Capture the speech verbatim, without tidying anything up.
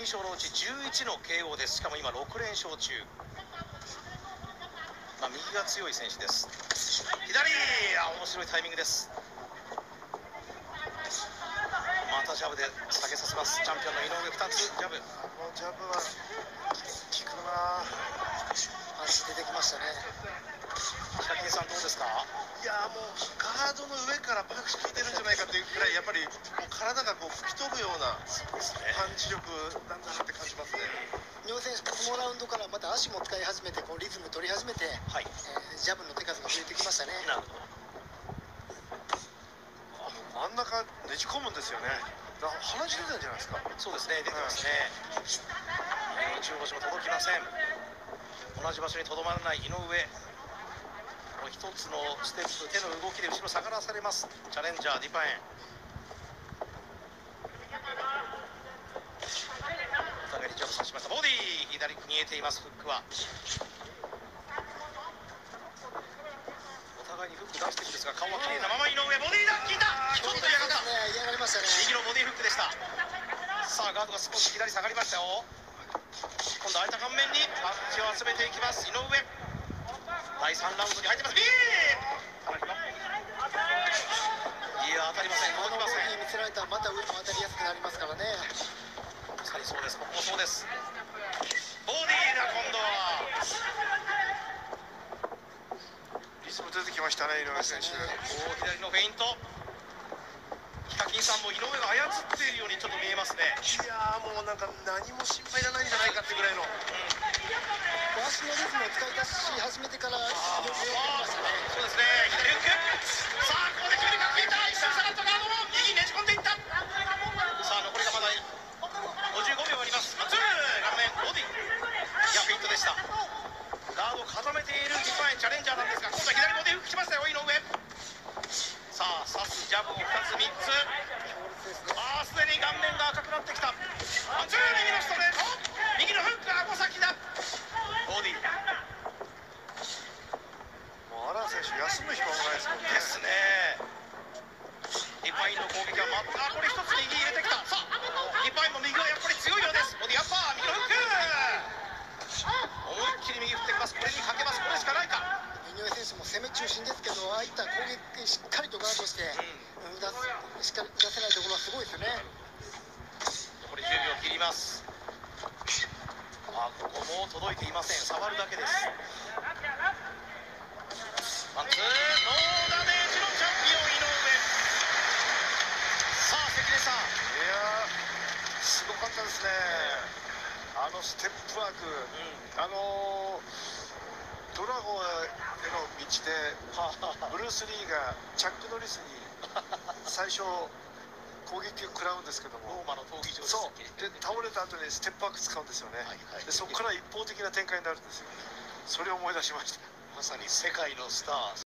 勝のうちじゅういちの ケーオー です。しかも今ろく連勝中。まあ、右が強い選手です。左、あ、面白いタイミングです。またジャブで下げさせます。チャンピオンの井上、ふたつジャブ。 このジャブは効くな。足出てきましたね。 ヒカキンさんどうですか？ いやもうガードの上からパンチ効いてるんじゃないかというくらい、やっぱりもう体がこう吹き飛ぶようなパンチ力なんだなって感じますね。 井上選手、このラウンドからまた足も使い始めて、こうリズム取り始めて、 はい、 えー、ジャブの手数が増えてきましたね。 なるほど。 真ん中ねじ込むんですよね。だから鼻血出たんじゃないですか。 そうですね、出てますね。中腰も届きません。同じ場所にとどまらない井上。この一つのステップ、手の動きで後ろ下がらされます。チャレンジャーディパエン。お互いにジャブさしました。ボディ左見えています。フックはお互いにフック出してるんですが、顔は綺麗なまま井上、ボディだ、効いた。ちょっと嫌がった。 嫌がりましたね。 右のボディフックでした。さあガードが少し左下がりましたよ。今度空いた顔面にパンチを集めていきます井上。だいさんラウンドに入ってます。ビーいや、当たりません、届きません。 見せられたらまた上も当たりやすくなりますからね。 さりそうです。ここもそうです。ボディだ、今度はリズム出てきましたね、井上選手。 お左のフェイント。ヒカキンさんも井上が操っているようにちょっと見えますね。 いやーもうなんか何も心配いらないんじゃないかってぐらいの、うん、 足のリズムを使い出し始めてからよくよく見ましたね。 そうですね、左フック。さあここで決めるか、決めた。一瞬下がったガードも右にねじ込んでいった。さあ残りがまだごじゅうごびょうあります。ツー顔面ボディ、いやフェイントでした。ガードを固めているディファインチャレンジャーなんですが、今度は左ボディフックしましたよ井上。さあ刺すジャブをふたつみっつ。ああすでに顔面が赤くなってきた。ワンツー、右のストレート、右のフック、顎先だ。ボディもう荒選手休む暇もないですもんね。 ですね。ディファインの攻撃はまたこれ一つ右入れてきた。さあディファインも右はやっぱり強いようです。ボディアッパー、右のフック、思いっきり右振ってきます。これにかけます。これしかないか。 井上選手も攻め中心ですけど、ああいった攻撃しっかりとガードして、うん、打たしっかり打たせないところはすごいですよね。 残りじゅうびょう切ります。あ、ここも届いていません。触るだけです。ワンツー、ノーダメージのチャンピオン井上。さあ関根さん、 いやーすごかったですね。あのステップワーク、うん、あのー、ドラゴンへの道でブルース・リーがチャック・ノリスに最初攻撃を食らうんですけども、 ローマの闘技場です。 そうで倒れた後にステップワーク使うんですよね、はいはい、でそこから一方的な展開になるんですよ。それを思い出しました。 まさに世界のスター。